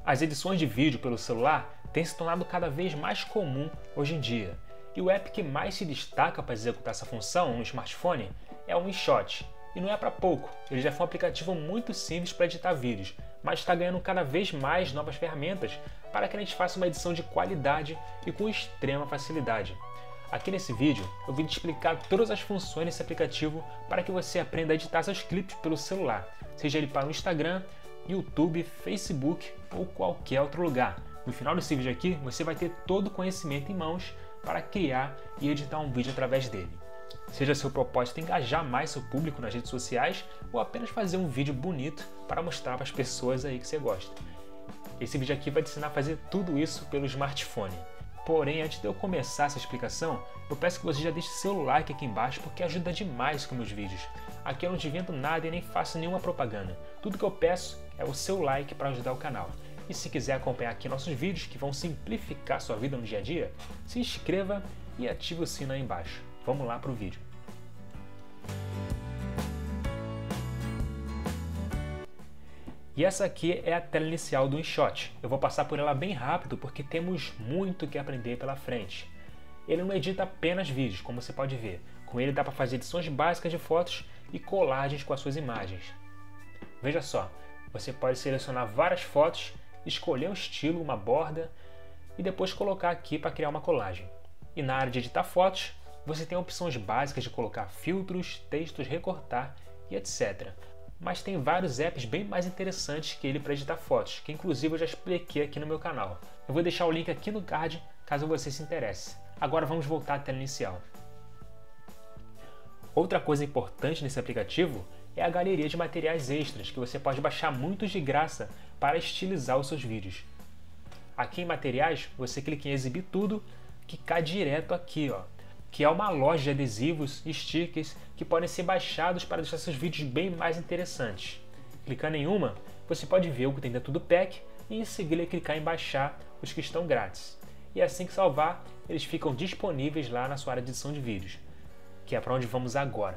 As edições de vídeo pelo celular têm se tornado cada vez mais comum hoje em dia, e o app que mais se destaca para executar essa função no smartphone é o InShot. E não é para pouco, ele já foi um aplicativo muito simples para editar vídeos, mas está ganhando cada vez mais novas ferramentas para que a gente faça uma edição de qualidade e com extrema facilidade. Aqui nesse vídeo eu vim te explicar todas as funções desse aplicativo para que você aprenda a editar seus clipes pelo celular, seja ele para o Instagram, YouTube, Facebook ou qualquer outro lugar. No final desse vídeo aqui você vai ter todo o conhecimento em mãos para criar e editar um vídeo através dele. Seja seu propósito engajar mais seu público nas redes sociais ou apenas fazer um vídeo bonito para mostrar para as pessoas aí que você gosta. Esse vídeo aqui vai te ensinar a fazer tudo isso pelo smartphone. Porém, antes de eu começar essa explicação, eu peço que você já deixe seu like aqui embaixo porque ajuda demais com meus vídeos. Aqui eu não te vendo nada e nem faço nenhuma propaganda. Tudo que eu peço é o seu like para ajudar o canal. E se quiser acompanhar aqui nossos vídeos que vão simplificar sua vida no dia a dia, se inscreva e ative o sino aí embaixo. Vamos lá para o vídeo. E essa aqui é a tela inicial do InShot. Eu vou passar por ela bem rápido porque temos muito que aprender pela frente. Ele não edita apenas vídeos, como você pode ver. Com ele dá para fazer edições básicas de fotos e colagens com as suas imagens. Veja só, você pode selecionar várias fotos, escolher um estilo, uma borda e depois colocar aqui para criar uma colagem. E na área de editar fotos, você tem opções básicas de colocar filtros, textos, recortar e etc. Mas tem vários apps bem mais interessantes que ele para editar fotos, que inclusive eu já expliquei aqui no meu canal. Eu vou deixar o link aqui no card caso você se interesse. Agora vamos voltar à tela inicial. Outra coisa importante nesse aplicativo é a galeria de materiais extras, que você pode baixar muitos de graça para estilizar os seus vídeos. Aqui em materiais, você clica em exibir tudo, que cai direto aqui, ó, que é uma loja de adesivos e stickers que podem ser baixados para deixar seus vídeos bem mais interessantes. Clicando em uma, você pode ver o que tem dentro do pack e em seguida clicar em baixar os que estão grátis. E assim que salvar, eles ficam disponíveis lá na sua área de edição de vídeos, que é para onde vamos agora.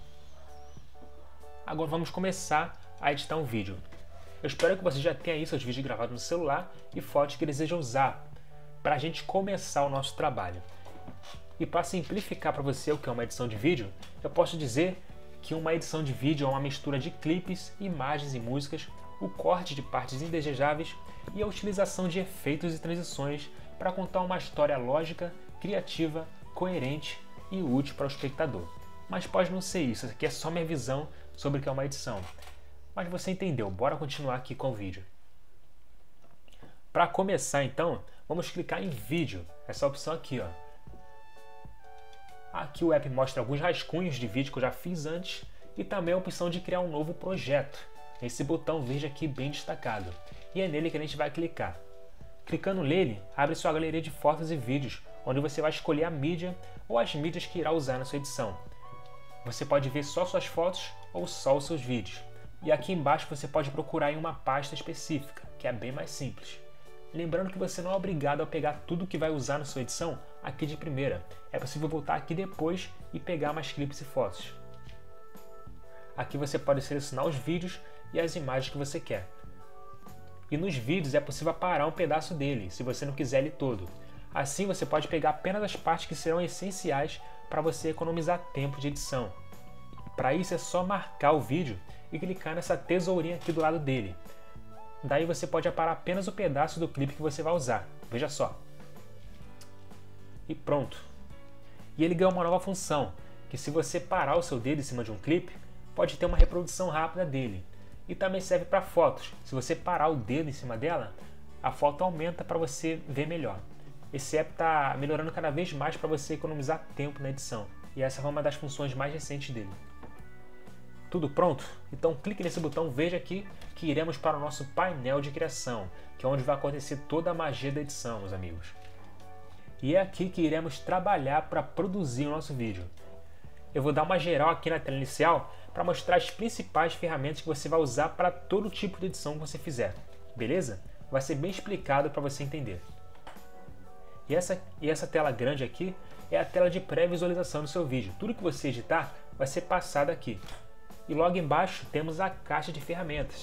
Agora vamos começar a editar um vídeo. Eu espero que você já tenha aí seus vídeos gravados no celular e fotos que deseja usar para a gente começar o nosso trabalho. E para simplificar para você o que é uma edição de vídeo, eu posso dizer que uma edição de vídeo é uma mistura de clipes, imagens e músicas, o corte de partes indesejáveis e a utilização de efeitos e transições para contar uma história lógica, criativa, coerente e útil para o espectador. Mas pode não ser isso, aqui é só minha visão sobre o que é uma edição. Mas você entendeu, bora continuar aqui com o vídeo. Para começar então, vamos clicar em vídeo, essa opção aqui, ó. Aqui o app mostra alguns rascunhos de vídeo que eu já fiz antes e também a opção de criar um novo projeto. Esse botão verde aqui bem destacado. E é nele que a gente vai clicar. Clicando nele, abre sua galeria de fotos e vídeos, onde você vai escolher a mídia ou as mídias que irá usar na sua edição. Você pode ver só suas fotos ou só os seus vídeos. E aqui embaixo você pode procurar em uma pasta específica, que é bem mais simples. Lembrando que você não é obrigado a pegar tudo que vai usar na sua edição aqui de primeira. É possível voltar aqui depois e pegar mais clipes e fotos. Aqui você pode selecionar os vídeos e as imagens que você quer. E nos vídeos é possível parar um pedaço dele, se você não quiser ele todo. Assim você pode pegar apenas as partes que serão essenciais para você economizar tempo de edição. Para isso é só marcar o vídeo e clicar nessa tesourinha aqui do lado dele. Daí você pode aparar apenas o pedaço do clipe que você vai usar. Veja só. E pronto. E ele ganha uma nova função, que se você parar o seu dedo em cima de um clipe, pode ter uma reprodução rápida dele. E também serve para fotos. Se você parar o dedo em cima dela, a foto aumenta para você ver melhor. Esse app está melhorando cada vez mais para você economizar tempo na edição. E essa é uma das funções mais recentes dele. Tudo pronto? Então clique nesse botão Veja aqui que iremos para o nosso painel de criação, que é onde vai acontecer toda a magia da edição, meus amigos. E é aqui que iremos trabalhar para produzir o nosso vídeo. Eu vou dar uma geral aqui na tela inicial para mostrar as principais ferramentas que você vai usar para todo tipo de edição que você fizer, beleza? Vai ser bem explicado para você entender. E essa tela grande aqui é a tela de pré-visualização do seu vídeo. Tudo que você editar vai ser passado aqui. E logo embaixo temos a caixa de ferramentas.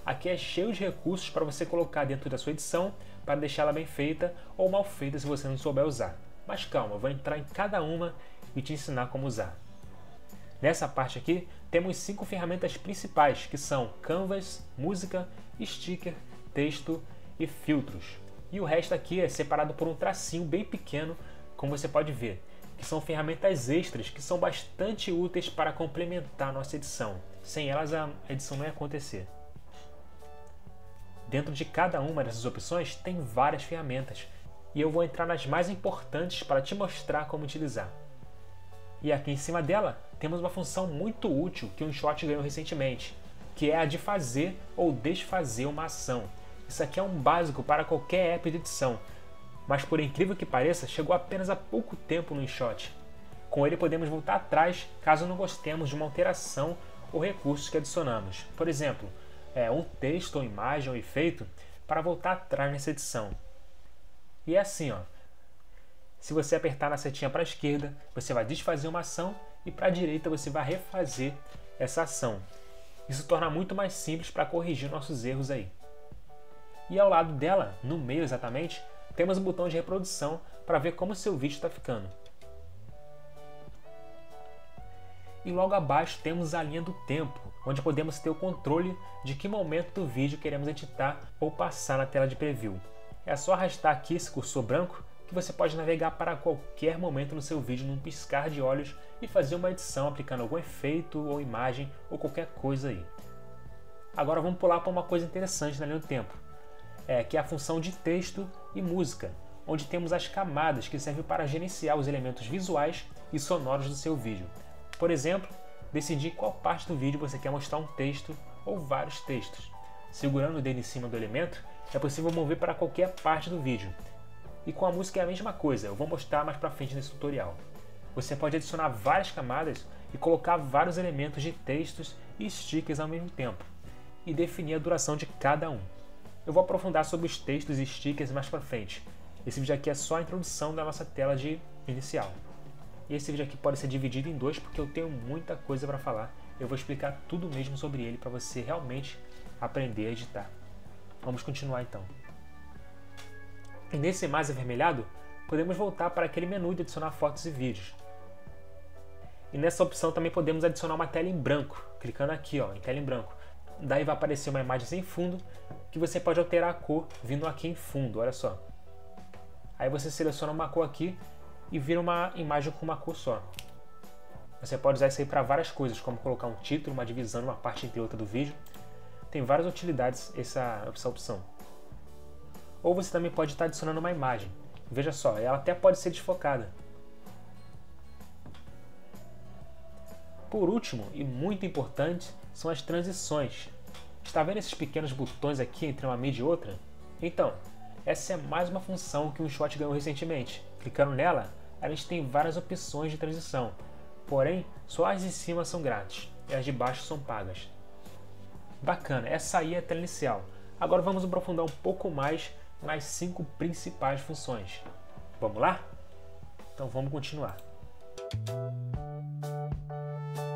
Aqui é cheio de recursos para você colocar dentro da sua edição para deixá-la bem feita ou mal feita se você não souber usar. Mas calma, eu vou entrar em cada uma e te ensinar como usar. Nessa parte aqui, temos 5 ferramentas principais, que são Canvas, Música, Sticker, Texto e Filtros. E o resto aqui é separado por um tracinho bem pequeno, como você pode ver, que são ferramentas extras que são bastante úteis para complementar a nossa edição. Sem elas a edição não ia acontecer. Dentro de cada uma dessas opções tem várias ferramentas, e eu vou entrar nas mais importantes para te mostrar como utilizar. E aqui em cima dela temos uma função muito útil que o InShot ganhou recentemente, que é a de fazer ou desfazer uma ação. Isso aqui é um básico para qualquer app de edição, mas por incrível que pareça, chegou apenas há pouco tempo no InShot. Com ele podemos voltar atrás caso não gostemos de uma alteração ou recursos que adicionamos. Por exemplo, um texto ou imagem ou efeito para voltar atrás nessa edição. E é assim, ó. Se você apertar na setinha para a esquerda, você vai desfazer uma ação e para a direita você vai refazer essa ação. Isso torna muito mais simples para corrigir nossos erros aí. E ao lado dela, no meio exatamente, temos o botão de reprodução para ver como o seu vídeo está ficando. E logo abaixo temos a linha do tempo, onde podemos ter o controle de que momento do vídeo queremos editar ou passar na tela de preview. É só arrastar aqui esse cursor branco que você pode navegar para qualquer momento no seu vídeo num piscar de olhos e fazer uma edição aplicando algum efeito ou imagem ou qualquer coisa aí. Agora vamos pular para uma coisa interessante na linha do tempo, que é a função de texto e música, onde temos as camadas que servem para gerenciar os elementos visuais e sonoros do seu vídeo. Por exemplo, decidir qual parte do vídeo você quer mostrar um texto ou vários textos. Segurando o dedo em cima do elemento, é possível mover para qualquer parte do vídeo. E com a música é a mesma coisa, eu vou mostrar mais para frente nesse tutorial. Você pode adicionar várias camadas e colocar vários elementos de textos e stickers ao mesmo tempo, e definir a duração de cada um. Eu vou aprofundar sobre os textos e stickers mais para frente. Esse vídeo aqui é só a introdução da nossa tela de inicial. E esse vídeo aqui pode ser dividido em 2 porque eu tenho muita coisa para falar. Eu vou explicar tudo mesmo sobre ele para você realmente aprender a editar. Vamos continuar então. E nesse mais avermelhado, podemos voltar para aquele menu de adicionar fotos e vídeos. E nessa opção também podemos adicionar uma tela em branco, clicando aqui em tela em branco. Daí vai aparecer uma imagem sem fundo, que você pode alterar a cor vindo aqui em fundo, olha só. Aí você seleciona uma cor aqui e vira uma imagem com uma cor só. Você pode usar isso aí para várias coisas, como colocar um título, uma divisão, uma parte entre outra do vídeo. Tem várias utilidades essa opção. Ou você também pode estar adicionando uma imagem. Veja só, ela até pode ser desfocada. Por último, e muito importante, são as transições. Está vendo esses pequenos botões aqui entre uma mídia e outra? Então, essa é mais uma função que o InShot ganhou recentemente. Clicando nela, a gente tem várias opções de transição. Porém, só as de cima são grátis e as de baixo são pagas. Bacana, essa aí é a tela inicial. Agora vamos aprofundar um pouco mais nas 5 principais funções. Vamos lá? Então vamos continuar.